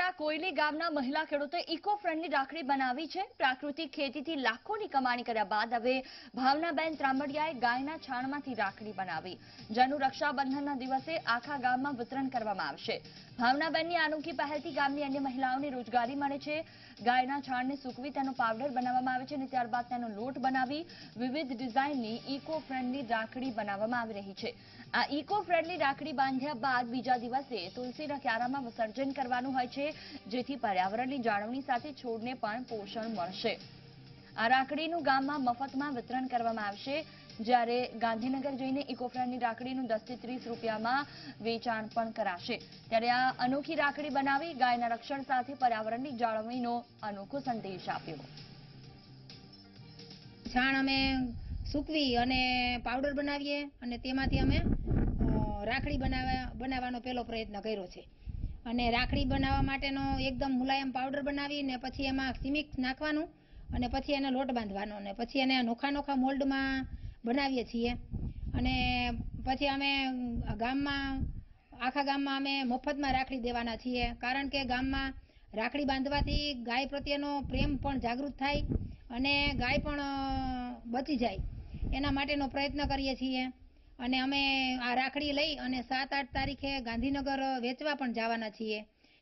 ભાવનગરના કોયલી ગામના મહિલા ખેડૂતોએ ઇકો ફ્રેન્ડલી રાખડી બનાવી છે। પ્રાકૃતિક ખેતીથી લાખોની કમાણી કર્યા બાદ હવે ભાવનાબેન ત્રાંબડિયાએ ગાયના છાણમાંથી રાખડી બનાવી, જેનું રક્ષાબંધનના દિવસે આખા ગામમાં વિતરણ કરવામાં આવશે। ભાવનાબેનની અનોખી પહેલથી ગામની અન્ય મહિલાઓને રોજગારી મળે છે। ગાયના છાણને સૂકવી તેનો પાવડર બનાવવામાં આવે છે અને ત્યારબાદ તેનો લોટ બનાવી વિવિધ ડિઝાઇનની ઇકો ફ્રેન્ડલી રાખડી બનાવવામાં આવી રહી છે। આ ઇકો ફ્રેન્ડલી રાખડી બાંધ્યા બાદ બીજા દિવસે તુલસીના ક્યારામાં વિસર્જન કરવાનું હોય છે, જેથી પર્યાવરણની જાળવણી સાથે છોડને પણ પોષણ મળશે। આ રાખડીનું ગામમાં મફતમાં વિતરણ કરવામાં આવશે, જ્યારે ગાંધીનગર જઈને ઇકો ફ્રેન્ડલી રાખડીનું 10 થી 30 રૂપિયામાં વેચાણ પણ કરાશે। ત્યારે આ અનોખી રાખડી બનાવી ગાયના રક્ષણ સાથે પર્યાવરણની જાળવણીનો અનોખો સંદેશ આપ્યો। છાણ અમે સૂકવી અને પાવડર બનાવીએ અને તેમાંથી અમે રાખડી બનાવવાનો પહેલો પ્રયત્ન કર્યો છે। અને રાખડી બનાવવા માટેનો એકદમ મુલાયમ પાવડર બનાવીને પછી એમાં સિમિક્સ નાખવાનું અને પછી એને લોટ બાંધવાનો અને પછી એને નોખા મોલ્ડમાં બનાવીએ છીએ। અને પછી અમે આખા ગામમાં અમે મફતમાં રાખડી દેવાના છીએ, કારણ કે ગામમાં રાખડી બાંધવાથી ગાય પ્રત્યેનો પ્રેમ પણ જાગૃત થાય અને ગાય પણ બચી જાય, એના માટેનો પ્રયત્ન કરીએ છીએ। અને અમે આ રાખડી લઈ અને 7-8 તારીખે ગાંધીનગર વેચવા પણ જવાના છીએ।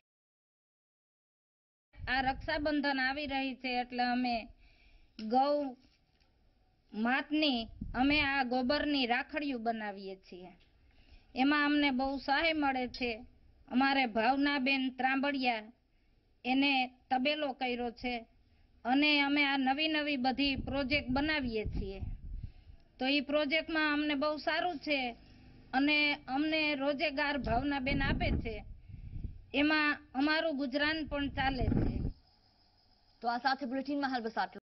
આ રક્ષાબંધન આવી રહી છે એટલે અમે ગૌ માતની અમે આ ગોબરની રાખડીઓ બનાવીએ છીએ। એમાં અમને બહુ સહાય મળે છે। અમારે ભાવનાબેન ત્રાંબડિયા એને તબેલો કર્યો છે અને અમે આ નવી બધી પ્રોજેક્ટ બનાવીએ છીએ, તો એ પ્રોજેક્ટમાં અમને બહુ સારું છે અને અમને રોજગાર ભાવનાબેન આપે છે, એમાં અમારું ગુજરાન પણ ચાલે છે। તો આ સાથે બુલેટિનમાં હાલ બસ આટલું।